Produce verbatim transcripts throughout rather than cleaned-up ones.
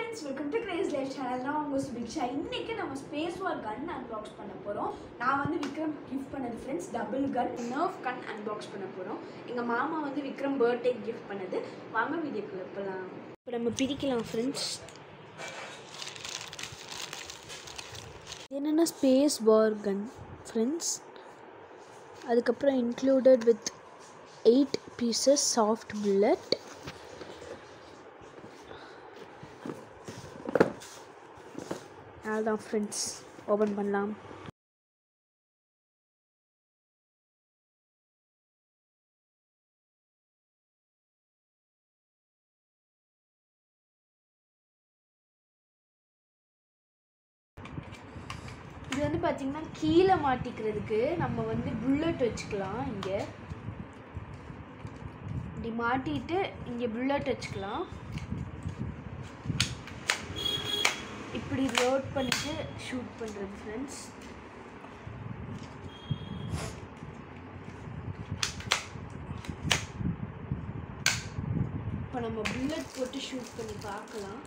friends, welcome to Crazy Life channel. நான் உங்க சுபிக்ஷா. இன்னைக்கு நம்ம ஸ்பேஸ் வார் கன் அன்பாக்ஸ் பண்ண போறோம். நான் வந்து விக்ரம் கிஃப்ட் பண்ணது friends double gun Nerf gun unbox பண்ண போறோம். எங்க மாமா வந்து விக்ரம் பர்த்டே கிஃப்ட் பண்ணது. வாங்க வீடியோக்குள்ள போலாம். இப்போ நம்ம பிரிக்கலாம் फ्रेंड्स. என்னன்னா ஸ்பேஸ் வார் கன் फ्रेंड्स. அதுக்கு அப்புறம் included with eight pieces soft bullet. அதான் ஃப்ரெண்ட்ஸ் ஓப்பன் பண்ணலாம். இது வந்து பார்த்தீங்கன்னா கீழே மாட்டிக்கிறதுக்கு நம்ம வந்து புல்லட் வச்சுக்கலாம். இங்கே இப்படி மாட்டிட்டு இங்கே புல்லட் வச்சுக்கலாம். இப்படி லோட் பண்ணிட்டு ஷூட் பண்ணுறது ஃப்ரெண்ட்ஸ். இப்போ நம்ம புல்லட் போட்டு ஷூட் பண்ணி பார்க்கலாம்.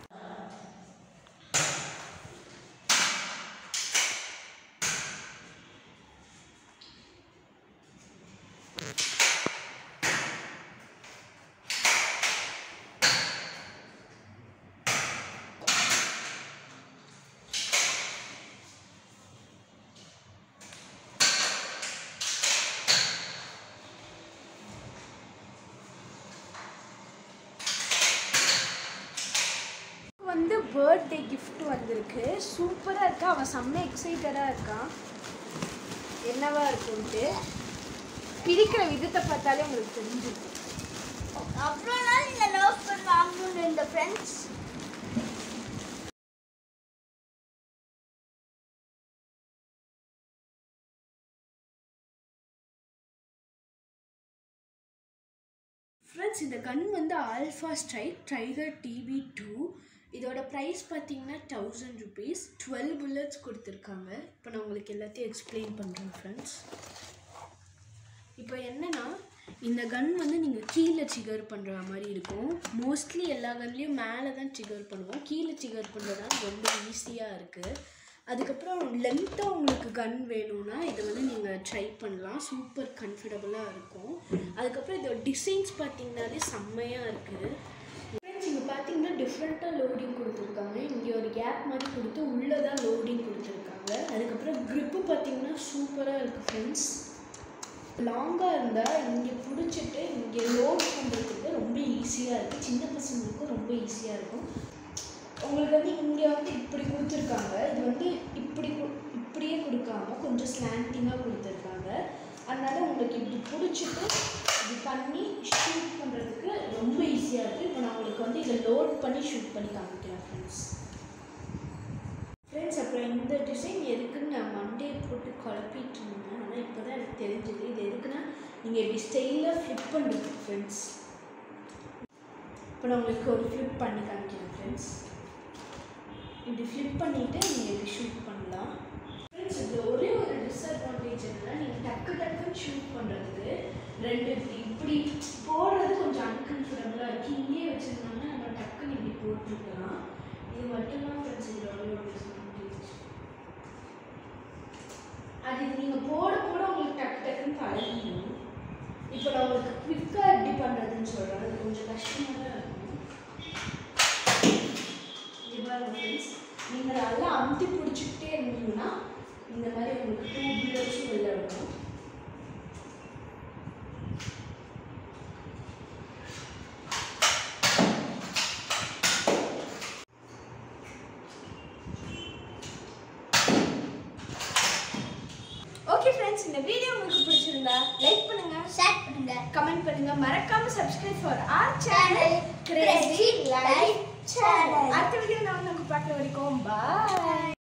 வந்து பர்த்டே கிஃப்ட் வந்திருக்கு. சூப்பராக இருக்கா. அவன் செம்ம எக்ஸைட்டடாக இருக்கான் என்னவா இருக்குன்ட்டு. பிரிக்கிற விதத்தை பார்த்தாலே உங்களுக்கு தெரிஞ்சிருக்கும். அவ்வளோ நாள் இந்த லவ் கன் வாங்கணும்னு இந்த ஃப்ரெண்ட்ஸ். ஃப்ரெண்ட்ஸ் இந்த கன் வந்து alpha strike tiger TV two. இதோட ப்ரைஸ் பார்த்தீங்கன்னா தௌசண்ட் ருபீஸ். டுவெல் புல்லட்ஸ் கொடுத்துருக்காங்க. இப்போ நான் உங்களுக்கு எல்லாத்தையும் எக்ஸ்பிளைன் பண்ணுறேன் ஃப்ரெண்ட்ஸ். இப்போ என்னென்னா இந்த கன் வந்து நீங்கள் கீழே ட்ரிகர் பண்ணுற மாதிரி இருக்கும். மோஸ்ட்லி எல்லா கன்லேயும் மேலே தான் ட்ரிகர் பண்ணுவோம். கீழே ட்ரிகர் பண்ணுறதுனால ரொம்ப ஈஸியாக இருக்குது. அதுக்கப்புறம் லென்த்தாக உங்களுக்கு கன் வேணும்னா இதை வந்து நீங்கள் ட்ரை பண்ணலாம். சூப்பர் கம்ஃபர்டபுளாக இருக்கும். அதுக்கப்புறம் இதோட டிசைன்ஸ் பார்த்தீங்கன்னாலே செம்மையாக இருக்குது. ஃப்ரெண்ட்ஸ் இங்கே பார்த்தீங்கன்னா டிஃப்ரெண்ட்டாக லோடிங் கொடுத்துருக்காங்க. இங்கே ஒரு கேப் மாதிரி கொடுத்து உள்ளே தான் லோடிங் கொடுத்துருக்காங்க. அதுக்கப்புறம் க்ரிப்பு பார்த்தீங்கன்னா சூப்பராக இருக்குது ஃப்ரெண்ட்ஸ். லாங்காக இருந்தால் இங்கே பிடிச்சிட்டு இங்கே லோட் பண்ணுறதுக்கு ரொம்ப ஈஸியாக இருக்குது. சின்ன பசங்களுக்கும் ரொம்ப ஈஸியாக இருக்கும். உங்களுக்கு வந்து இங்கே வந்து இப்படி கொடுத்துருக்காங்க. இது வந்து இப்படி இப்படியே கொடுக்காம கொஞ்சம் ஸ்லாண்டிங்காக கொடுத்துருக்காங்க. அதனால் உங்களுக்கு இப்படி பிடிச்சிட்டு இப்படி பண்ணி ஷூட் பண்ணுறதுக்கு ரொம்ப ஈஸியாக இருக்குது. இப்போ நான் உங்களுக்கு வந்து இதை லோட் பண்ணி ஷூட் பண்ணி காமிக்கிறேன் ஃப்ரெண்ட்ஸ். ஃப்ரெண்ட்ஸ் அப்புறம் இந்த டிசைன் எதுக்குன்னு நான் மண்டே போட்டு குழப்பிட்டு இருந்தேன். ஆனால் இப்போ தான் எனக்கு தெரிஞ்சது. இது எதுக்குன்னா நீங்கள் இப்படி ஸ்டைலாக ஃப்ளிப் பண்ணுறது ஃப்ரெண்ட்ஸ். இப்போ நான் உங்களுக்கு ஒரு ஃப்ளிப் பண்ணி காமிக்கிறேன் ஃப்ரெண்ட்ஸ். இப்படி ஃப்ளிப் பண்ணிவிட்டு நீங்கள் இப்படி ஷூட் பண்ணலாம். ஃப்ரெண்ட்ஸ் இது ஒரே ஒரு டிஸ்அட்வான்டேஜ் என்னன்னா நீங்கள் டக்கு டக்குன்னு ஷூட் பண்ணுறதுக்கு ரெண்டு இப்படி போடுறது கொஞ்சம் அன்கம்ஃபர்டபுளாக இருக்குது. இங்கேயே வச்சுருந்தோம்னா நம்ம டக்குன்னு இப்படி போட்டுருக்கலாம். இது மட்டும்தான் ஃப்ரெண்ட்ஸ் இதில் ஒரே ஒரு டிஸ்அட்வான்டேஜ். அது நீங்கள் போட போட உங்களுக்கு டக்கு டக்குன்னு பழகிடும். இப்போ நான் உங்களுக்கு குவிக்காக எப்படி பண்ணுறதுன்னு சொல்கிறேன். அது கொஞ்சம் கஷ்டமாக தான் இருக்கும். ஃப்ரெண்ட்ஸ் நீங்கள் நல்லா அமுத்தி பிடிச்சிக்கிட்டே இருந்தீங்கன்னா இந்த மாதிரி உங்களுக்கு டூ புல்லட்ஸும் வெளில வரும். ஓகே ஃப்ரெண்ட்ஸ் இந்த வீடியோ உங்களுக்கு பிடிச்சிருந்தா லைக் பண்ணுங்க, ஷேர் பண்ணுங்க, கமெண்ட் பண்ணுங்க. மறக்காம subscribe for our channel crazy life channel. அடுத்த வீடியோ நான் உங்களுக்கு பார்க்குற வரைக்கும் பாய்.